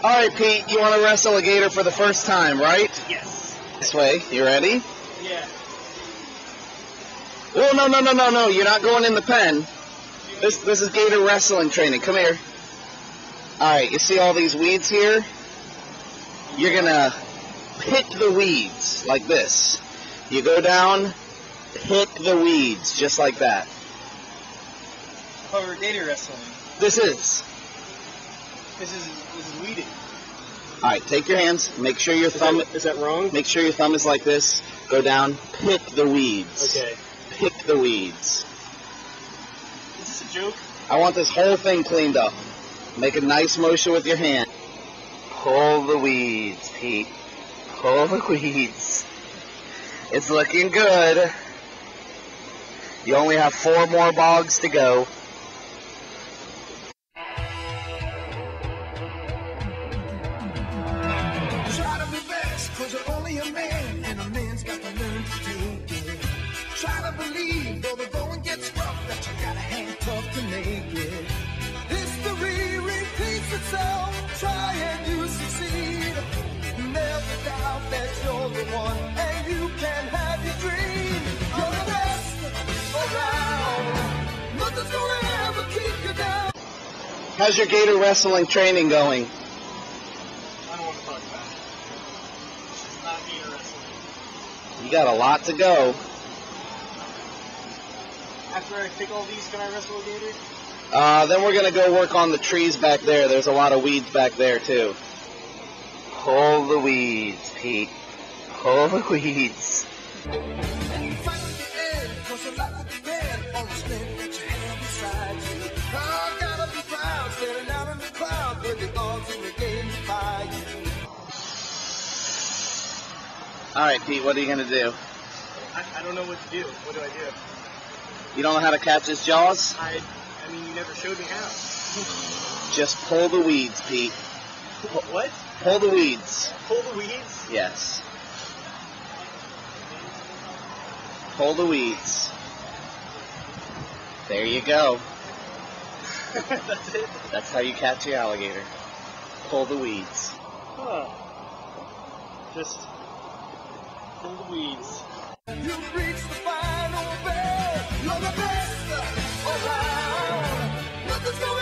All right, Pete, you want to wrestle a gator for the first time, right? Yes. This way. You ready? Yeah. Oh, no. You're not going in the pen. This is gator wrestling training. Come here. All right, you see all these weeds here? You're going to pick the weeds like this. You go down, pick the weeds just like that. Oh, we're gator wrestling. This is weeding. All right, take your hands. Make sure your thumb... Is that wrong? Make sure your thumb is like this. Go down, pick the weeds. Okay. Pick the weeds. Is this a joke? I want this whole thing cleaned up. Make a nice motion with your hand. Pull the weeds, Pete. Pull the weeds. It's looking good. You only have 4 more bogs to go. Try to be best, 'cause you're only a man, and a man's got to learn to take it. Try to believe, though the going gets rough, that you got a hand tough to make it. History repeats itself, try and you succeed. Never doubt that you're the one, and you can have your dream. You're the best around, nothing's gonna ever keep you down. How's your gator wrestling training going? I don't want to talk about it. This is not gator wrestling. You got a lot to go. After I pick all these, can I wrestle a gator? Then we're going to go work on the trees back there. There's a lot of weeds back there, too. Pull the weeds, Pete. Pull the weeds. Fight to the end, 'cause your life will depend on the strength that you have inside you. I gotta be proud, standing out in the crowd with the odds in the game by you. All right, Pete, what are you going to do? I don't know what to do. What do I do? You don't know how to catch his jaws? I mean, you never showed me how. Just pull the weeds, Pete. What? Pull the weeds. Pull the weeds? Yes. Pull the weeds. There you go. That's it? That's how you catch the alligator. Pull the weeds. Huh. Just pull the weeds. You've reached the final bell. You're the best around. Nothing's going